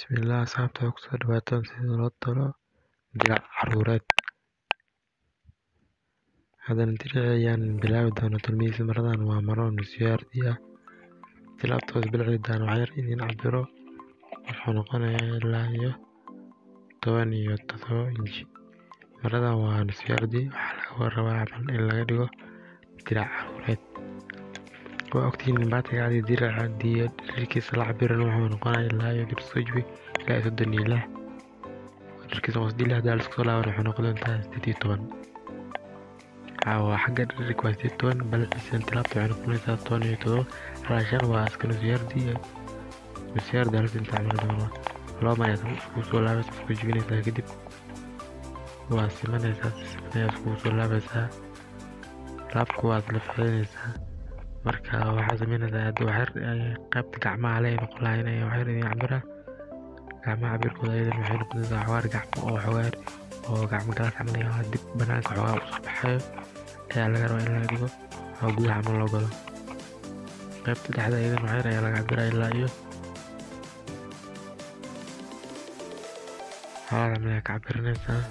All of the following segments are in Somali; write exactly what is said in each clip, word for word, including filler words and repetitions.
Bismillah asxaabta waxaa kusoo dhawaataan sida loo tolo dirac caruureed. Haddana dirac ayaan bilaabi doonaa tolmihiisa. Maradan waa maro nusyaardi ah. Tilaabtoos bilciidaan wax yar idin cabiro wuxuu noqonayaa ilaa iyo toban iyo todoba inji. Maradan waa nusyaardi, waxaa laga rabaa camal in laga dhigo dirac caruureed. waa ogtiin baatiga caadi diraca diya dherkiisa la cabirana wuxuu noqonayaa ilaa iyo dirsojbi ilaa iyo soddon iyo lix. dherkiisa qosdi lix daal isku laaban wuxuu noqon doontaa siddeed iyo toban. waa xagga dherkiisa waa siddeed iyo toban balciisan tilaabta waxay noqonaysaa toban iyo todoba. raashan waa iska nusyaardi nusyaardi halka inta camal doona laba mar ayaa isku soo laabaysaa isku jibinaysaa kadib waa simanaysaa simanaysaa isku soo laabaysaa laabku waad la ficileysaa. marka waxaa sameynaysaa hadda wax yar qaybta gacmaha leh noqon lahayn ayaa wax yar idin cabira gacmaha cabirkooda ayadana waxay noqonaysaa xawaar gacmo oo xawaar oo gacmo galaas camal ayaa dib banaanka xoogaa u soo baxayo ayaa laga rabaa in laga dhigo oo gudaha camal loo galo. qaybta dhexda ayadana wax yar ayaa laga cabira ilaa iyo xawaar camal ayaa ka cabiranaysaa.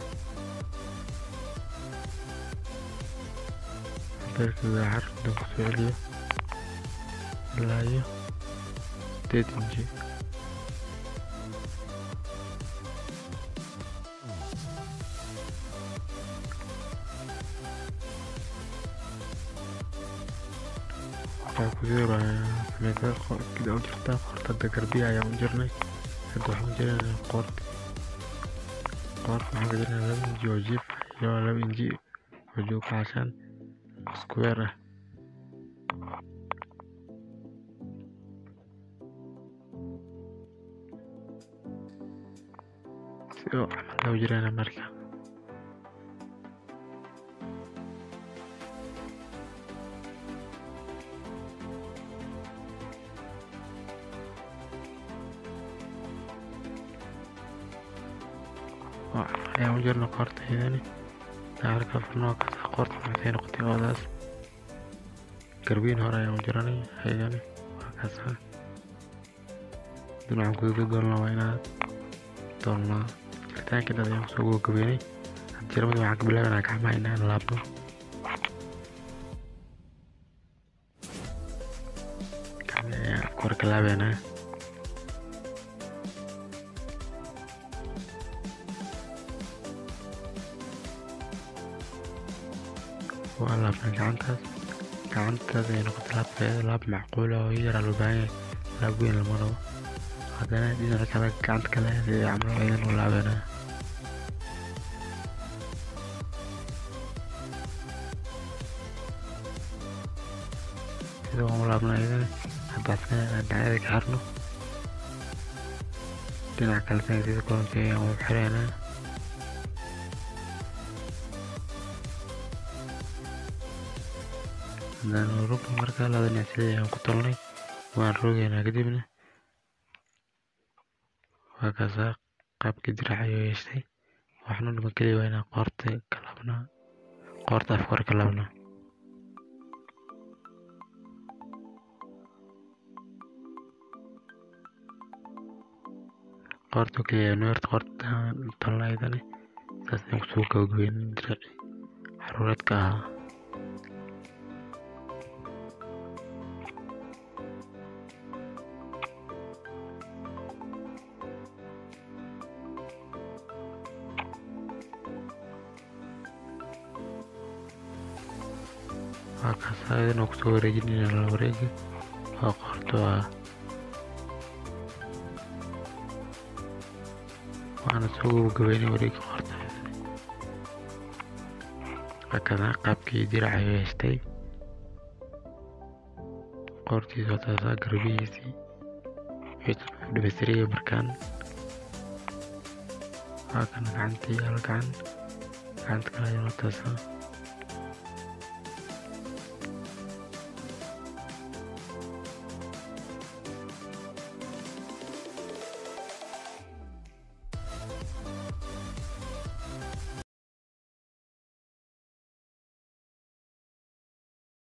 dherkiisa xar inta ku soo celiyo ilaa iyo siddeed inji. waxaa ku siirayaa sameysaa kida u jirtaa qoortada garbiya ayaan u jirnay. hadda waxaan u jirnay qoorta qoorta waxaan ka jirnay laba inji oo jiif iyo laba inji oo joog caashaan square ah. si oo camal loo jirana marka ayaan u jirna qoorta iyadani taarka furnoo kasa qoorta maxay noqotay oodaas garbiin hore ayaan u jiranay iyadani waa kaasa. hadana waxaan kuga doonaa waa inaad doonaa jiritaanka dad ayaan kusoo gabagabeynay. hadda jirmada waxaan ka bilaabanaa gacmaha inaan laabno gacmaha ayaan afka hore ka laabeynaa waa laabnaa gacantaas gacantaas ay noqotay laabteeda laab macquul ah oo yaraa loo baahan yahay laab weyn lama rabo. haddana dhinaca kale gacanta kale ee camal ayaan u laabanaa sida waan u laabnaa iyadana. haddaasna dhinacyada ka xirno dhinaca kale sida koonka ayaan u xiraynaa. haddana rug marka labada dhinac sida ayaan ku tolnay waan rogaynaa kadibna waa kaasa qaabkii dirac ayuu yeeshay. waxna dhuma keliya waa inaan qoorta ka laabnaa qoorta afka hore ka laabnaa. qoorta keliya nuurta qoorta tolna ayadana saas ayaan kusoo gabagabeynay diracii caruureedka ahaa. waa kaasa ayadana kusoo wareejinayna la wareegi oo qoorta ah waana soo gabagabeynay wareegi qoorta. waa kaasa qaabkii dirac ayuu yeeshtay qoortiisa waa taasa garbihiisii wuxuu dhamaystiraya markaan. waa kana gacantii hal gacan gacanta kale ayuu taasa